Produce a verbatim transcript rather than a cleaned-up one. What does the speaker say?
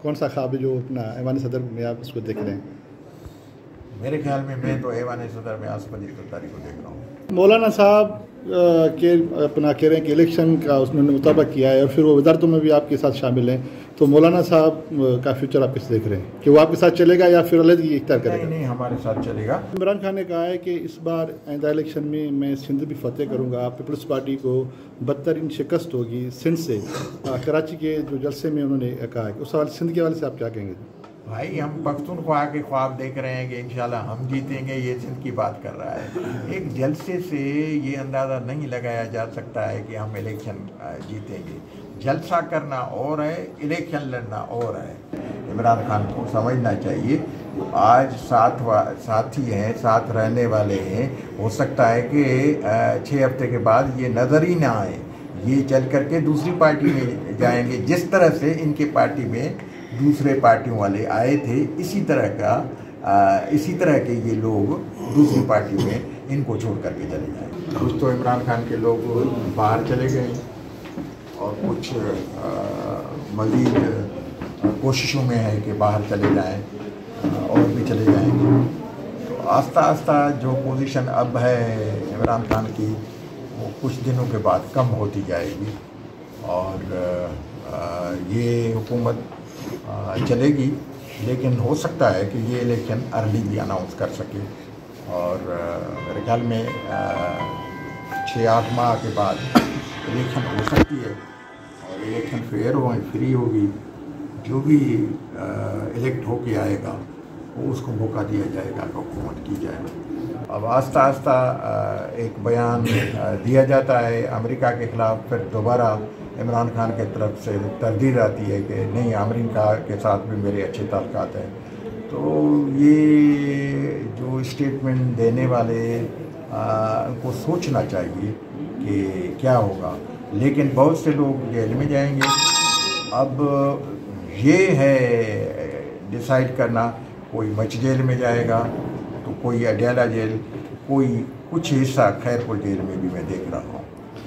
कौन सा ख्वाब है जो अपना ऐवान सदर में आप इसको देख रहे हैं? मेरे ख्याल में मैं तो ऐवान सदर में आसिफ अली ज़रदारी को देख रहा हूँ। मौलाना साहब के अपना कह रहे हैं कि इलेक्शन का उसने मुताबा किया है और फिर वो वजारतों में भी आपके साथ शामिल हैं, तो मौलाना साहब का फ्यूचर आप किससे देख रहे हैं कि वो आपके साथ चलेगा या फिर अलग ही इख्तियार करेगा? नहीं नहीं, हमारे साथ चलेगा। इमरान खान ने कहा है कि इस बार आइंदा इलेक्शन में मैं सिंध भी फतेह करूंगा, पीपल्स पार्टी को बदतरीन शिकस्त होगी सिंध से। कराची के जो जलसे में उन्होंने कहा है, उस सवाल सिंध के हवाले से आप क्या कहेंगे? भाई हम पख्तूनख्वा के ख्वाब देख रहे हैं कि इंशाल्लाह हम जीतेंगे, ये सिंध की बात कर रहा है। एक जलसे से ये अंदाज़ा नहीं लगाया जा सकता है कि हम इलेक्शन जीतेंगे। जलसा करना और है, इलेक्शन लड़ना और है। इमरान खान को समझना चाहिए, आज साथ साथी हैं, साथ रहने वाले हैं। हो सकता है कि छः हफ्ते के बाद ये नज़र ही ना आए, ये चल करके दूसरी पार्टी में जाएंगे। जिस तरह से इनके पार्टी में दूसरे पार्टियों वाले आए थे, इसी तरह का आ, इसी तरह के ये लोग दूसरी पार्टी में इनको छोड़ करके चले जाएं। कुछ तो इमरान खान के लोग बाहर चले गए और कुछ मज़ीद कोशिशों में है कि बाहर चले जाएं और भी चले जाएंगे। तो आस्ता आस्ता जो पोजीशन अब है इमरान खान की, वो कुछ दिनों के बाद कम होती जाएगी और आ, ये हुकूमत चलेगी। लेकिन हो सकता है कि ये इलेक्शन अर्ली भी अनाउंस कर सके और मेरे ख्याल में छः आठ माह के बाद इलेक्शन हो सकती है और इलेक्शन फेयर हो, फ्री होगी। जो भी इलेक्ट होके आएगा वो उसको मौका दिया जाएगा कि हुकूमत की जाए। अब आस्ता आस्ता एक बयान दिया जाता है अमेरिका के ख़िलाफ़, फिर दोबारा इमरान खान की तरफ से तरदीद आती है कि नहीं, अमेरिका के साथ भी मेरे अच्छे ताल्लुकात हैं। तो ये जो स्टेटमेंट देने वाले उनको सोचना चाहिए कि क्या होगा। लेकिन बहुत से लोग जेल में जाएंगे। अब ये है डिसाइड करना, कोई मच जेल में जाएगा तो कोई अडयाला जेल, कोई कुछ हिस्सा खैरपुर जेल में भी मैं देख रहा हूँ।